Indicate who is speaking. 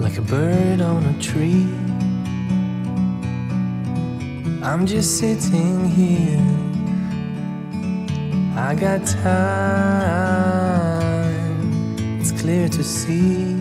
Speaker 1: like a bird on a tree. I'm just sitting here, I got time, it's clear to see.